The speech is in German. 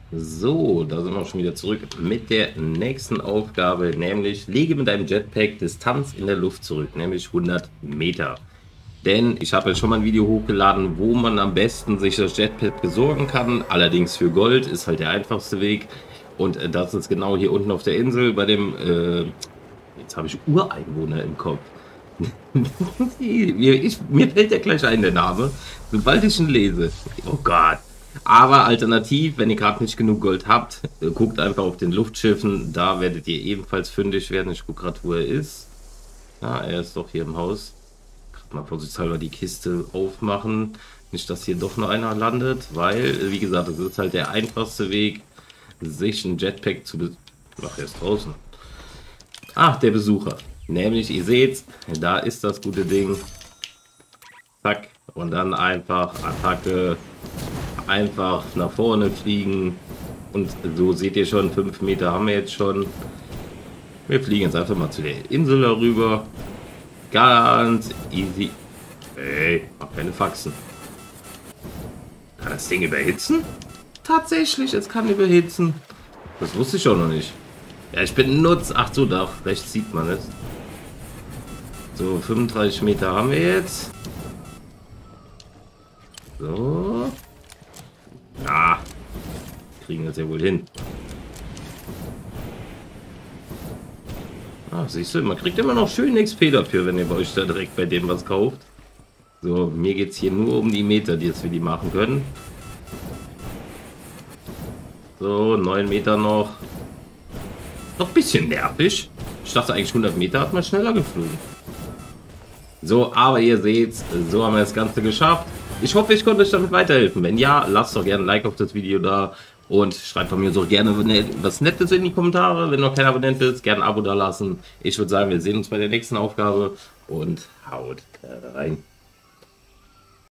So, da sind wir schon wieder zurück mit der nächsten Aufgabe, nämlich lege mit deinem Jetpack Distanz in der Luft zurück, nämlich 100 Meter. Denn ich habe jetzt schon mal ein Video hochgeladen, wo man am besten sich das Jetpack besorgen kann. Allerdings für Gold ist halt der einfachste Weg. Und das ist genau hier unten auf der Insel bei dem, jetzt habe ich Ureinwohner im Kopf. Mir fällt ja gleich ein, der Name, sobald ich ihn lese. Oh Gott. Aber alternativ, wenn ihr gerade nicht genug Gold habt, guckt einfach auf den Luftschiffen. Da werdet ihr ebenfalls fündig werden. Ich gucke gerade, wo er ist. Ja, er ist doch hier im Haus. Gerade mal vorsichtshalber die Kiste aufmachen. Nicht, dass hier doch noch einer landet, weil, wie gesagt, das ist halt der einfachste Weg, sich ein Jetpack zu Ach, er ist draußen. Ach, der Besucher. Nämlich, ihr seht, da ist das gute Ding. Zack. Und dann einfach Attacke. Einfach nach vorne fliegen. Und so seht ihr schon, 5 Meter haben wir jetzt schon. Wir fliegen jetzt einfach mal zu der Insel darüber. Ganz easy. Ey, mach keine Faxen. Kann das Ding überhitzen? Tatsächlich, es kann überhitzen. Das wusste ich auch noch nicht. Ja, ich bin nutz. Ach so, da rechts sieht man es. So, 35 Meter haben wir jetzt. So. Ja. Kriegen das ja wohl hin. Ah, siehst du, man kriegt immer noch schön XP dafür, wenn ihr bei euch da direkt bei dem was kauft. So, mir geht es hier nur um die Meter, die jetzt wir die machen können. So, 9 Meter noch. Noch ein bisschen nervig. Ich dachte eigentlich 100 Meter hat man schneller geflogen. So, aber ihr seht, so haben wir das Ganze geschafft. Ich hoffe, ich konnte euch damit weiterhelfen. Wenn ja, lasst doch gerne ein Like auf das Video da. Und schreibt von mir so gerne was Nettes in die Kommentare. Wenn noch kein Abonnent ist, gerne ein Abo da lassen. Ich würde sagen, wir sehen uns bei der nächsten Aufgabe. Und haut rein.